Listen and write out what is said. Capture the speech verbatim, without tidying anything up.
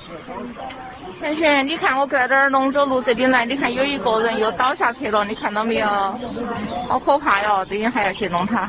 璇璇，你看我在这儿龙州路这里来，你看有一个人又倒下去了，你看到没有？好可怕哟！这边还要去弄他。